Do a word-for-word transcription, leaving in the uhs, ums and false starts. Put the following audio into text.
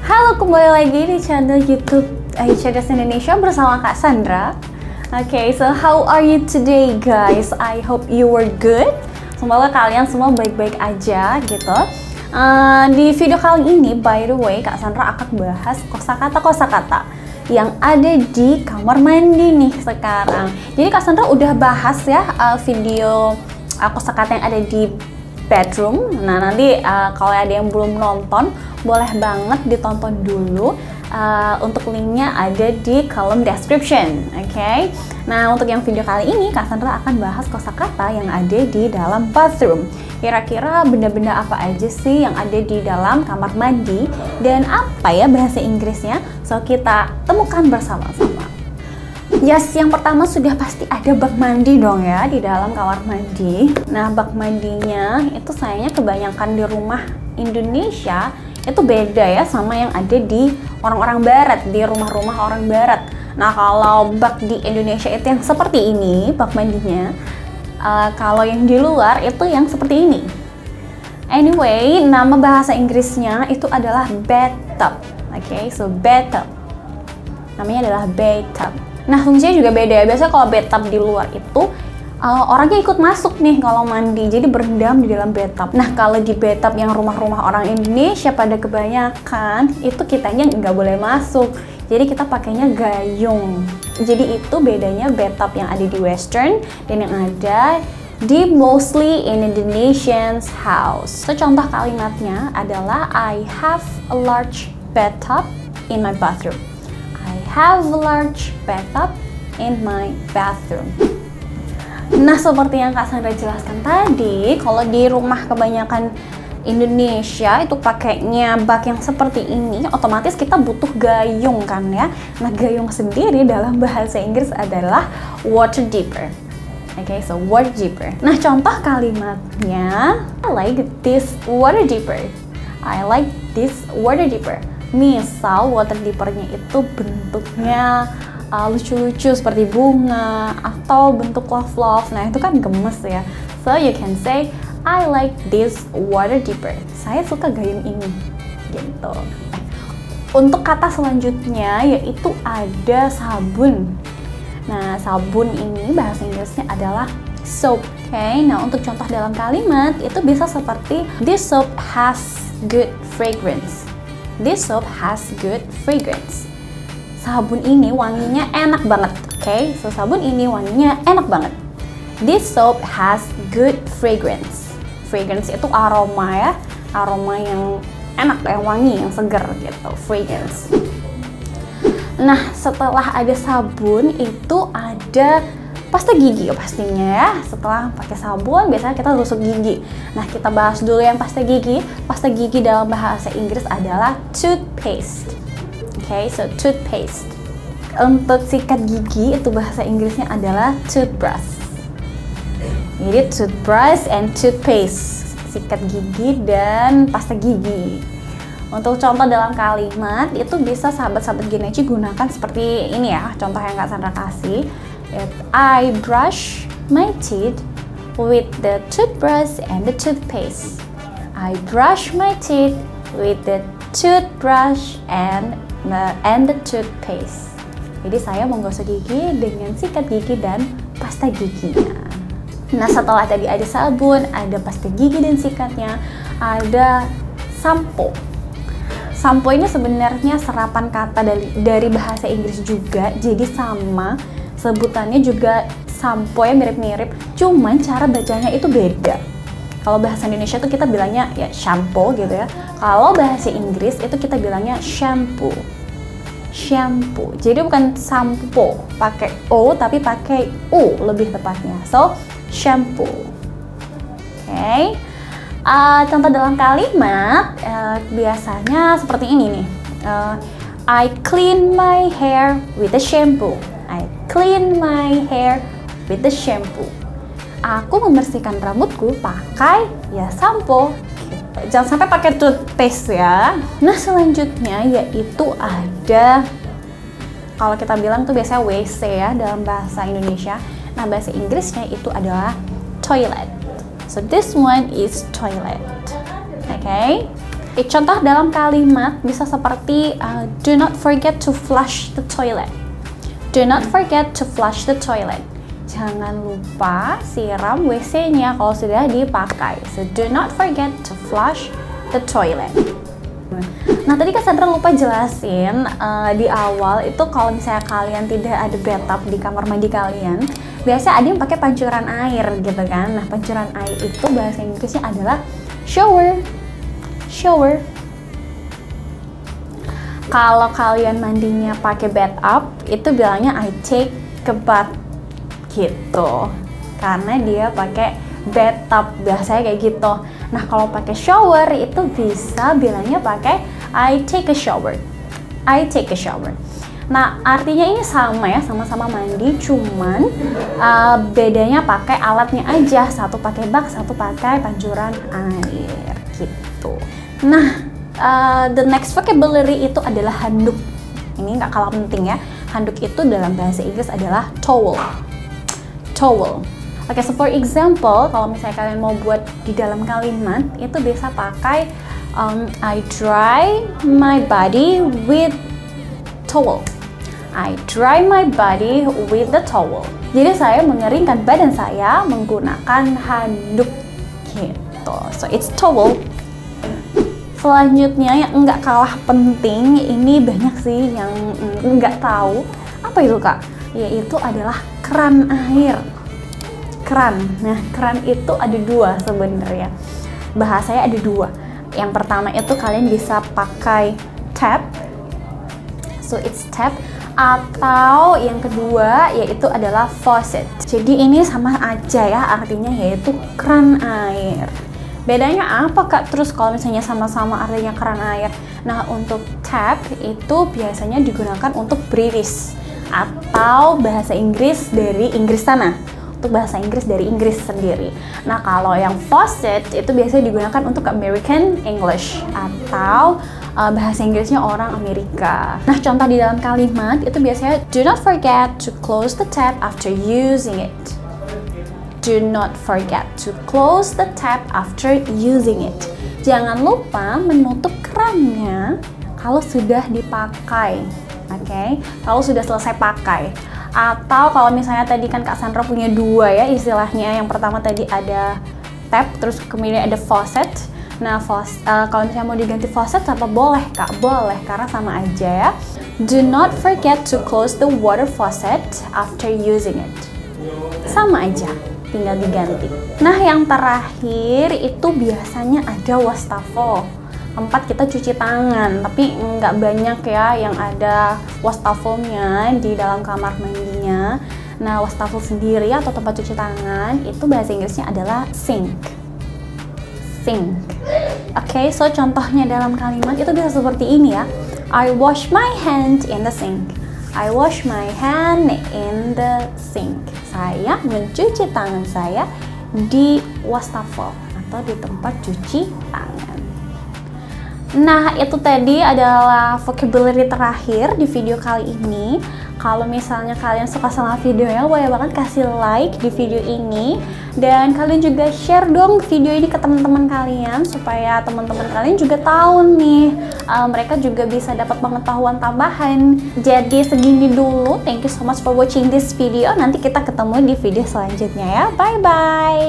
Halo, kembali lagi di channel YouTube Ayu Cerdas Indonesia bersama Kak Sandra. Okay, so how are you today guys? I hope you were good. Semoga kalian semua baik-baik aja gitu. Uh, di video kali ini, by the way, Kak Sandra akan bahas kosakata-kosakata yang ada di kamar mandi nih sekarang. Jadi Kak Sandra udah bahas ya uh, video uh, kosakata yang ada di bedroom. Nah nanti uh, kalau ada yang belum nonton, boleh banget ditonton dulu. Uh, untuk linknya ada di kolom description. Oke. Okay? Nah untuk yang video kali ini, Kak Sandra akan bahas kosakata yang ada di dalam bathroom. Kira-kira benda-benda apa aja sih yang ada di dalam kamar mandi dan apa ya bahasa Inggrisnya? So kita temukan bersama-sama. Yes, yang pertama sudah pasti ada bak mandi dong ya di dalam kamar mandi. Nah, bak mandinya itu sayangnya kebanyakan di rumah Indonesia itu beda ya sama yang ada di orang-orang barat, di rumah-rumah orang barat. Nah, kalau bak di Indonesia itu yang seperti ini, bak mandinya. Uh, kalau yang di luar itu yang seperti ini. Anyway, nama bahasa Inggrisnya itu adalah bathtub. Oke, okay, so bathtub. Namanya adalah bathtub. Nah, fungsinya juga beda ya. Biasanya kalau bathtub di luar itu uh, orangnya ikut masuk nih kalau mandi, jadi berendam di dalam bathtub. Nah, kalau di bathtub yang rumah-rumah orang Indonesia pada kebanyakan itu kitanya nggak boleh masuk. Jadi kita pakainya gayung. Jadi itu bedanya bathtub yang ada di Western dan yang ada di mostly in Indonesian's house. So contoh kalimatnya adalah I have a large bathtub in my bathroom. I have a large bathtub in my bathroom. Nah, seperti yang Kak Sandra jelaskan tadi, kalau di rumah kebanyakan Indonesia itu pakainya bak yang seperti ini, otomatis kita butuh gayung kan ya. Nah, gayung sendiri dalam bahasa Inggris adalah water dipper. Oke, okay, so water dipper. Nah, contoh kalimatnya, I like this water dipper. I like this water dipper. Misal water dippernya itu bentuknya lucu-lucu uh, seperti bunga atau bentuk love-love. Nah, itu kan gemes ya. So you can say I like this water dipper. Saya suka gayung ini. Gitu. Untuk kata selanjutnya yaitu ada sabun. Nah, sabun ini bahasa Inggrisnya adalah soap. Oke, okay? Nah untuk contoh dalam kalimat itu bisa seperti this soap has good fragrance. This soap has good fragrance. Sabun ini wanginya enak banget. Oke, okay? So sabun ini wanginya enak banget. This soap has good fragrance. Fragrance itu aroma ya, aroma yang enak, yang wangi, yang segar gitu. Fragrance. Nah, setelah ada sabun itu ada pasta gigi pastinya ya. Setelah pakai sabun biasanya kita gosok gigi. Nah, kita bahas dulu yang pasta gigi. Pasta gigi dalam bahasa Inggris adalah toothpaste. Oke, okay, so toothpaste. Untuk sikat gigi itu bahasa Inggrisnya adalah toothbrush. Jadi toothbrush and toothpaste, sikat gigi dan pasta gigi. Untuk contoh dalam kalimat itu bisa sahabat-sahabat Geneji gunakan seperti ini ya. Contoh yang Kak Sandra kasih. I brush my teeth with the toothbrush and the toothpaste. I brush my teeth with the toothbrush and the, and the toothpaste. Jadi saya menggosok gigi dengan sikat gigi dan pasta giginya. Nah, setelah tadi ada sabun, ada pasta gigi dan sikatnya, ada sampo. Sampo ini sebenarnya serapan kata dari, dari bahasa Inggris juga, jadi sama. Sebutannya juga sampo ya, mirip-mirip, cuman cara bacanya itu beda. Kalau bahasa Indonesia itu kita bilangnya ya shampoo gitu ya. Kalau bahasa Inggris itu kita bilangnya shampoo. Shampoo. Jadi bukan sampo pakai o tapi pakai u lebih tepatnya. So shampoo. Oke. Okay. Uh, contoh dalam kalimat uh, biasanya seperti ini nih. Uh, I clean my hair with the shampoo. I clean my hair with the shampoo. Aku membersihkan rambutku pakai ya sampo. Gitu. Jangan sampai pakai toothpaste ya. Nah, selanjutnya yaitu ada, kalau kita bilang tuh biasanya W C ya dalam bahasa Indonesia. Nah, bahasa Inggrisnya itu adalah toilet. So this one is toilet. Oke. Okay? Eh, contoh dalam kalimat bisa seperti uh, do not forget to flush the toilet. Do not forget to flush the toilet. Jangan lupa siram W C-nya kalau sudah dipakai. So do not forget to flush the toilet. Nah, tadi Cassandra lupa jelasin uh, di awal itu kalau misalnya kalian tidak ada bathtub di kamar mandi kalian, biasanya ada yang pakai pancuran air gitu kan. Nah, pancuran air itu bahasa Inggrisnya adalah shower. Shower. Kalau kalian mandinya pakai bathtub, itu bilangnya I take a bath gitu. Karena dia pakai bathtub, biasanya kayak gitu. Nah, kalau pakai shower itu bisa bilangnya pakai I take a shower. I take a shower. Nah, artinya ini sama ya, sama-sama mandi, cuman uh, bedanya pakai alatnya aja. Satu pakai bak, satu pakai pancuran air gitu. Nah, Uh, the next vocabulary itu adalah handuk. Ini nggak kalah penting ya. Handuk itu dalam bahasa Inggris adalah towel. Towel. Oke, okay, so for example, kalau misalnya kalian mau buat di dalam kalimat, itu bisa pakai um, I dry my body with towel. I dry my body with the towel. Jadi saya mengeringkan badan saya menggunakan handuk gitu. So it's towel. Selanjutnya yang enggak kalah penting, ini banyak sih yang enggak tahu. Apa itu Kak? Yaitu adalah keran air. Keran. Nah, keran itu ada dua sebenarnya. Bahasanya ada dua. Yang pertama itu kalian bisa pakai tap. So it's tap. Atau yang kedua yaitu adalah faucet. Jadi ini sama aja ya artinya, yaitu keran air. Bedanya apa Kak? Terus kalau misalnya sama-sama artinya keran air. Nah, untuk tap itu biasanya digunakan untuk British atau bahasa Inggris dari Inggris sana. Untuk bahasa Inggris dari Inggris sendiri. Nah, kalau yang faucet itu biasanya digunakan untuk American English atau uh, bahasa Inggrisnya orang Amerika. Nah, contoh di dalam kalimat itu biasanya do not forget to close the tap after using it. Do not forget to close the tap after using it. Jangan lupa menutup kerannya kalau sudah dipakai. Oke, okay? Kalau sudah selesai pakai. Atau kalau misalnya tadi kan Kak Sandra punya dua ya istilahnya. Yang pertama tadi ada tap, terus kemudian ada faucet. Nah, faucet, uh, kalau misalnya mau diganti faucet apa boleh Kak? Boleh, karena sama aja ya. Do not forget to close the water faucet after using it. Sama aja, tinggal diganti. Nah, yang terakhir itu biasanya ada wastafel. Tempat kita cuci tangan, tapi nggak banyak ya yang ada wastafelnya di dalam kamar mandinya. Nah, wastafel sendiri atau tempat cuci tangan itu bahasa Inggrisnya adalah sink. Sink. Oke, okay, so contohnya dalam kalimat itu bisa seperti ini ya. I wash my hand in the sink. I wash my hand in the sink. Saya mencuci tangan saya di wastafel atau di tempat cuci tangan. Nah, itu tadi adalah vocabulary terakhir di video kali ini. Kalau misalnya kalian suka sama videonya, boleh banget kasih like di video ini. Dan kalian juga share dong video ini ke teman-teman kalian, supaya teman-teman kalian juga tahu nih, uh, mereka juga bisa dapat pengetahuan tambahan. Jadi segini dulu, thank you so much for watching this video. Nanti kita ketemu di video selanjutnya ya, bye-bye!